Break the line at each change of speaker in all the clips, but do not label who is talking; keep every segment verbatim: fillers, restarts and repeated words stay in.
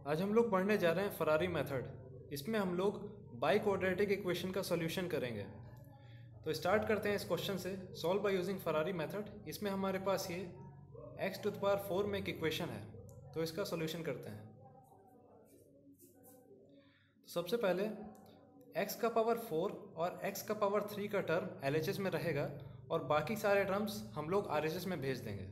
आज हम लोग पढ़ने जा रहे हैं फरारी मेथड। इसमें हम लोग बाई क्वाड्रेटिक इक्वेशन का सॉल्यूशन करेंगे। तो स्टार्ट करते हैं इस क्वेश्चन से, solve by using Ferrari method. इसमें हमारे पास ये x to the power four में एक इक्वेशन है, तो इसका सॉल्यूशन करते हैं। तो सबसे पहले x का पावर फोर और x का पावर थ्री का टर्म एल एच एस में रहेगा और बाकी सारे टर्म्स हम लोग आर एच एस में भेज देंगे।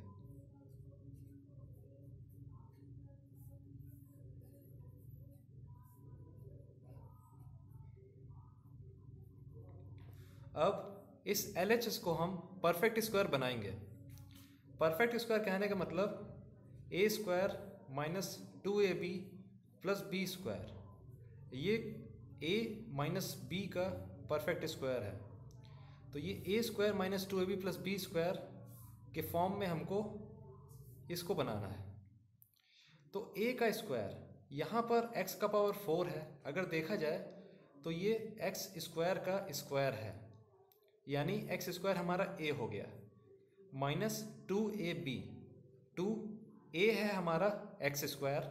अब इस एल एच एस को हम परफेक्ट स्क्वायर बनाएंगे। परफेक्ट स्क्वायर कहने का मतलब a square minus two a b plus b square, ये a माइनस बी का परफेक्ट स्क्वायर है। तो ये a square minus two a b plus b square के फॉर्म में हमको इसको बनाना है। तो a का स्क्वायर यहाँ पर x का पावर फोर है, अगर देखा जाए तो ये x स्क्वायर का स्क्वायर है, यानी एक्स स्क्वायर हमारा a हो गया, minus two a b, two a है हमारा x square,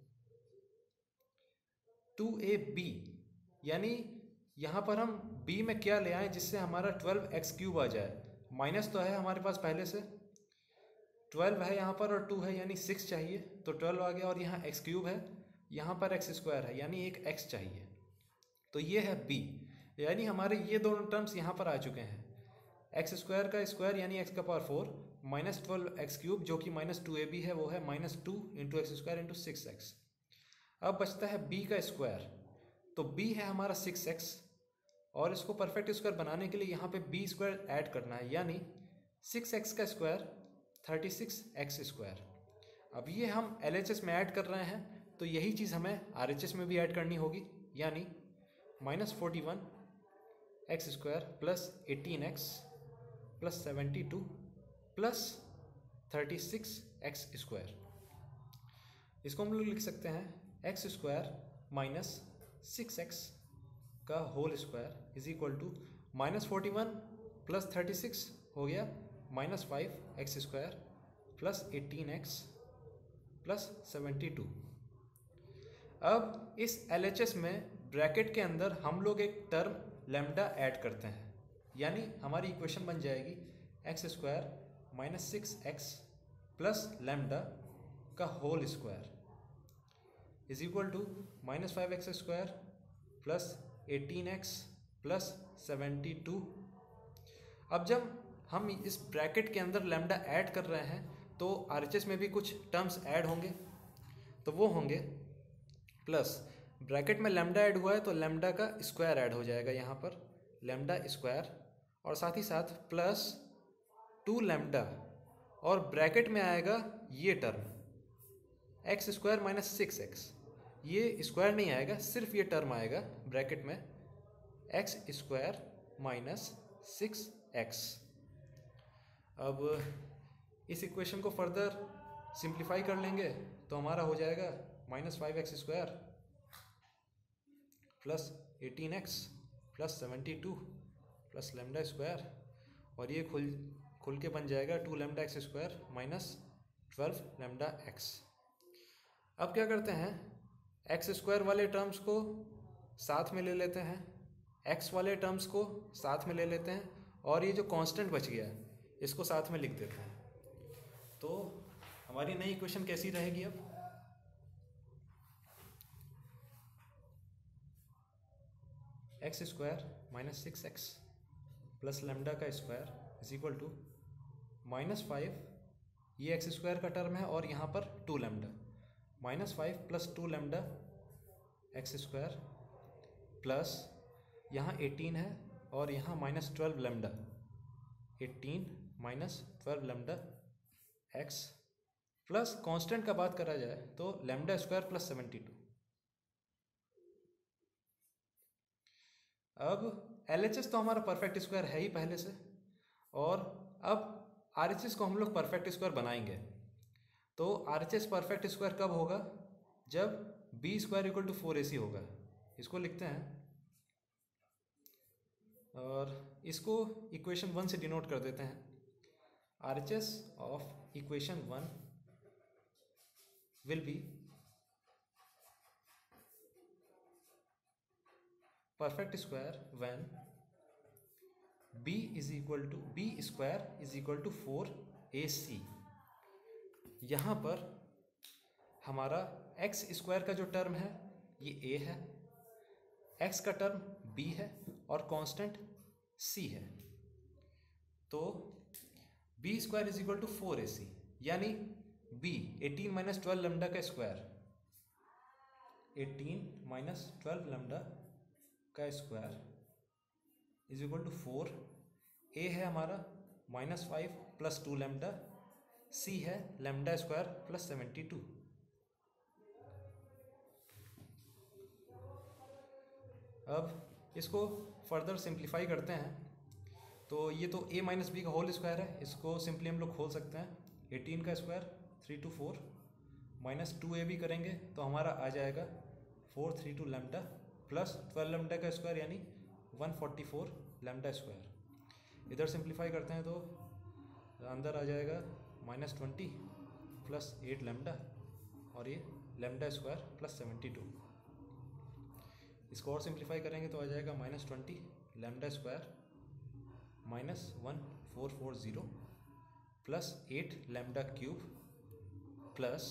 two a b, यानी यहाँ पर हम b में क्या ले आए जिससे हमारा ट्वेल्व एक्स क्यूब आ जाए। माइनस तो है हमारे पास पहले से, ट्वेल्व है यहाँ पर और टू है यानी सिक्स चाहिए, तो ट्वेल्व आ गया। और यहाँ एक्स क्यूब है, यहाँ पर एक्स स्क्वायर है यानी एक x चाहिए, तो ये है b, यानी हमारे ये दोनों टर्म्स यहाँ पर आ चुके हैं। एक्स स्क्वायर का स्क्वायर यानी x का power four minus twelve x cube जो कि माइनस टू ए बी है, वो है minus two into x square into six x. अब बचता है b का स्क्वायर, तो b है हमारा सिक्स एक्स और इसको परफेक्ट स्क्वायर बनाने के लिए यहाँ पे b स्क्वायर ऐड करना है, यानी सिक्स एक्स का square thirty six x square. अब ये हम एल एच एस में ऐड कर रहे हैं, तो यही चीज़ हमें आर एच एस में भी ऐड करनी होगी, यानी minus forty one x square plus eighteen x plus seventy two plus thirty six x square. इसको हम लोग लिख सकते हैं x square minus six x का whole square is equal to minus forty one plus thirty six हो गया minus five x square plus eighteen x plus seventy two. अब इस एल एच एस में ब्रैकेट के अंदर हम लोग एक टर्म लैम्डा ऐड करते हैं, यानी हमारी इक्वेशन बन जाएगी x square minus six x plus lambda का whole square is equal to minus five x square plus eighteen x plus seventy two. अब जब हम इस ब्रैकेट के अंदर लैम्डा ऐड कर रहे हैं तो आर एच एस में भी कुछ टर्म्स ऐड होंगे, तो वो होंगे प्लस ब्रैकेट में लैम्डा ऐड हुआ है तो लैम्डा का स्क्वायर ऐड हो जाएगा यहाँ पर, लैम्डा स्क्वायर, और साथ ही साथ प्लस टू लैम्डा, और ब्रैकेट में आएगा ये term x square minus six x, ये स्क्वायर नहीं आएगा, सिर्फ ये टर्म आएगा ब्रैकेट में x square minus six x. अब इस इक्वेशन को फर्दर सिंप्लीफाई कर लेंगे तो हमारा हो जाएगा minus five x square plus eighteen x plus seventy two plus lambda square, और ये खुल खुल के बन जाएगा two lambda x square minus twelve lambda x. अब क्या करते हैं, एक्स स्क्वायर वाले टर्म्स को साथ में ले लेते हैं, एक्स वाले टर्म्स को साथ में ले लेते हैं, और ये जो कांस्टेंट बच गया है इसको साथ में लिख देते हैं। तो हमारी नई इक्वेशन कैसी रहेगी, अब x square minus six x plus lambda का square is equal to minus five, ये एक्स स्क्वायर का टर्म है और यहाँ पर two lambda, minus five plus two lambda x square plus यहाँ एटीन है और यहाँ minus twelve lambda, eighteen minus twelve lambda x plus constant का बात करा जाए तो lambda square plus seventy two. अब एल एच एस तो हमारा परफेक्ट स्क्वायर है ही पहले से, और अब आर एच एस को हम लोग परफेक्ट स्क्वायर बनाएंगे। तो R H S perfect square कब होगा, जब b square equal to four a c होगा। इसको लिखते हैं और इसको इक्वेशन वन से डिनोट कर देते हैं। R H S of equation one will be perfect square when b is equal to b square is equal to four a c. यहाँ पर हमारा एक्स स्क्वायर का जो टर्म है ये a है, x का टर्म b है और कांस्टेंट c है। तो b square is equal to four a c, यानी b eighteen minus twelve lambda का square, eighteen minus twelve lambda का square is equal to four. A है हमारा minus five plus two lambda, c है lambda square plus seventy two. अब इसको further simplify करते हैं तो ये तो a माइनस बी का होल स्क्वायर है, इसको सिंपली हम लोग खोल सकते हैं। एटीन का square three two four minus two a b करेंगे तो हमारा आ जाएगा four three two lambda plus twelve lambda का स्क्वायर यानी one forty four lambda square. इधर सिंप्लीफाई करते हैं तो अंदर आ जाएगा minus twenty plus eight lambda और ये lambda square plus seventy two. इसको और सिंप्लीफाई करेंगे तो आ जाएगा minus twenty lambda square minus one four four zero plus eight lambda cube plus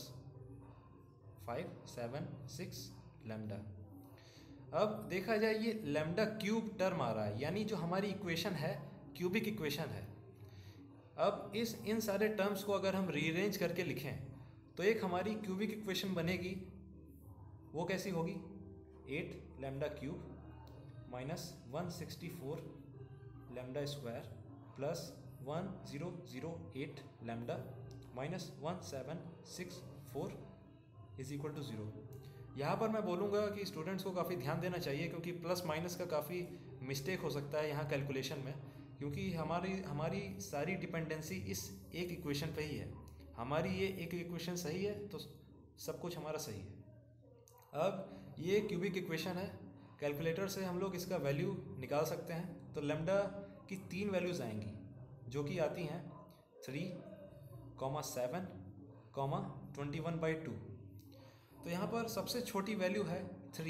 five seven six lambda. अब देखा जाए ये लेमडा क्यूब टर्म आ रहा है, यानी जो हमारी इक्वेशन है क्यूबिक इक्वेशन है। अब इस इन सारे टर्म्स को अगर हम रीअरेंज करके लिखें तो एक हमारी क्यूबिक इक्वेशन बनेगी, वो कैसी होगी, eight lambda cube minus one sixty four lambda square plus one zero zero eight lambda minus one seven six four is equal to zero. यहाँ पर मैं बोलूँगा कि स्टूडेंट्स को काफ़ी ध्यान देना चाहिए क्योंकि प्लस माइनस का काफ़ी मिस्टेक हो सकता है यहाँ कैलकुलेशन में, क्योंकि हमारी हमारी सारी डिपेंडेंसी इस एक इक्वेशन पे ही है। हमारी ये एक इक्वेशन सही है तो सब कुछ हमारा सही है। अब ये क्यूबिक इक्वेशन है, कैलकुलेटर से हम लोग इसका वैल्यू निकाल सकते हैं। तो लेमडा की तीन वैल्यूज़ आएंगी जो कि आती हैं three comma seven comma twenty one by two. तो यहाँ पर सबसे छोटी वैल्यू है थ्री,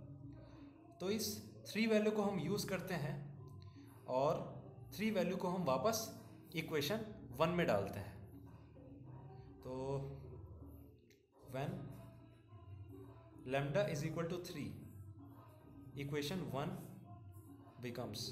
तो इस थ्री वैल्यू को हम यूज़ करते हैं और थ्री वैल्यू को हम वापस इक्वेशन वन में डालते हैं। तो when lambda is equal to three equation one becomes,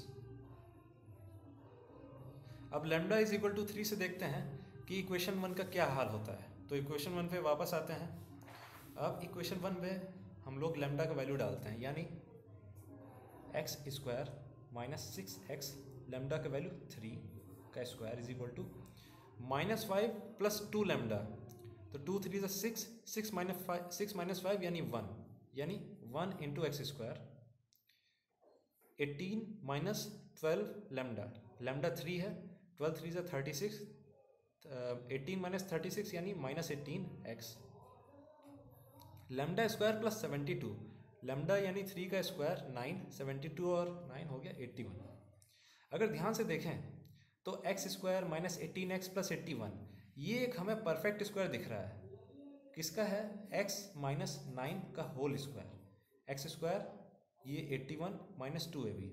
अब lambda is equal to three से देखते हैं कि इक्वेशन वन का क्या हाल होता है। तो इक्वेशन वन पे वापस आते हैं। अब इक्वेशन वन पे हम लोग लैम्डा का वैल्यू डालते हैं, यानी x square minus six x lambda का वैल्यू थ्री का square is equal to minus five plus two lambda. तो two three is six, six minus five six minus five यानी वन, यानी one into x square. Eighteen minus twelve lambda, lambda three है, twelve three is thirty six, eighteen minus thirty six यानी minus eighteen x. Lambda square plus seventy two, lambda यानी three का square nine, seventy two और nine हो गया eighty one. अगर ध्यान से देखें तो x square minus eighteen x plus eighty one, ये एक हमें परफेक्ट स्क्वायर दिख रहा है। किसका है? एक्स माइनस नाइन का होल स्क्वायर। एक्स स्क्वायर ये eighty one minus two a b.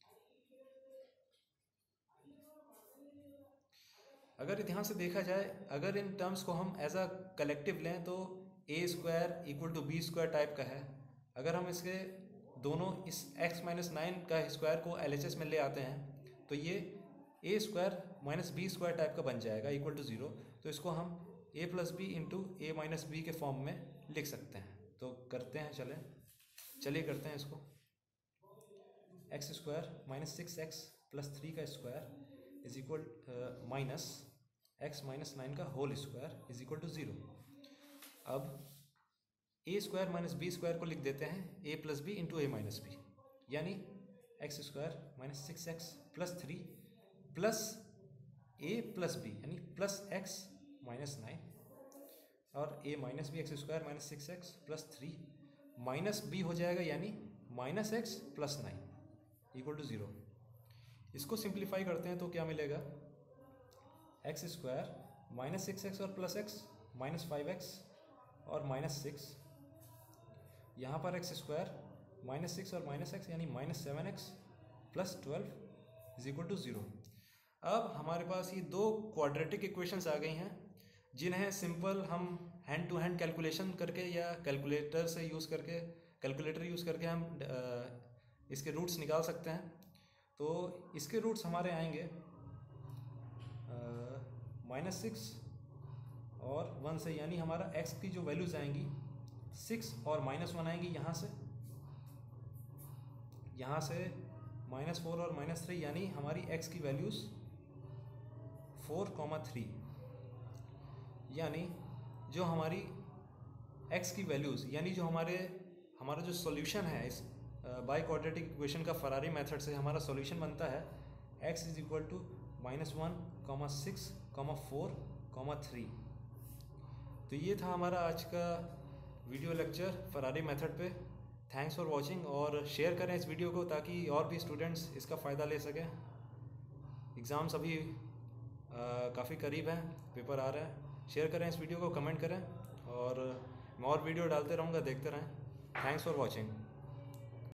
अगर ध्यान से देखा जाए, अगर इन टर्म्स को हम एज अ कलेक्टिव लें तो a square equal to b square type का है। अगर हम इसके दोनों इस एक्स माइनस नाइन का स्क्वायर को एल एच एस में ले आते हैं तो ये a square minus b square type का बन जाएगा इक्वल टू ज़ीरो। तो इसको हम a plus b into a minus b के फॉर्म में लिख सकते हैं। तो करते हैं, चलें चलिए करते हैं इसको। X square minus six x plus three का square is equal minus x minus nine का whole square is equal to zero. अब a square minus b square को लिख देते हैं a plus b into a minus b, यानी x square minus six x plus three plus a plus b यानी plus x minus nine, और a minus b x square minus six x plus three minus b हो जाएगा यानी minus x plus nine equal to zero. इसको simplify करते हैं तो क्या मिलेगा? X square minus six x और plus x minus five x और माइनस सिक्स, यहाँ पर एक्स स्क्वायर माइनस सिक्स और माइनस एक्स यानी minus seven x plus twelve is equal to zero. अब हमारे पास ये दो क्वाड्रेटिक इक्वेशंस आ गई हैं जिन्हें सिंपल हम हैंड टू हैंड कैलकुलेशन करके या कैलकुलेटर से यूज़ करके कैलकुलेटर यूज़ करके हम इसके रूट्स निकाल सकते हैं। तो इसके रूट्स हमारे आएंगे माइनस सिक्स और वन से, यानी हमारा x की जो वैल्यूज़ आएंगी सिक्स और माइनस वन आएंगी यहाँ से, यहाँ से माइनस फोर और माइनस थ्री, यानी हमारी x की वैल्यूज़ फोर कॉमा थ्री, यानी जो हमारी x की वैल्यूज़ यानी जो हमारे हमारा जो सॉल्यूशन है इस बाई क्वाड्रेटिक इक्वेशन का फरारी मेथड से हमारा सॉल्यूशन बनता है x is equal to minus one comma six comma four comma three. तो ये था हमारा आज का वीडियो लेक्चर फरारी मेथड पे। थैंक्स फॉर वॉचिंग, और शेयर करें इस वीडियो को ताकि और भी स्टूडेंट्स इसका फ़ायदा ले सकें। एग्ज़ाम्स अभी काफ़ी करीब हैं, पेपर आ रहे हैं। शेयर करें इस वीडियो को, कमेंट करें, और मैं और वीडियो डालते रहूँगा, देखते रहें। Thanks for watching.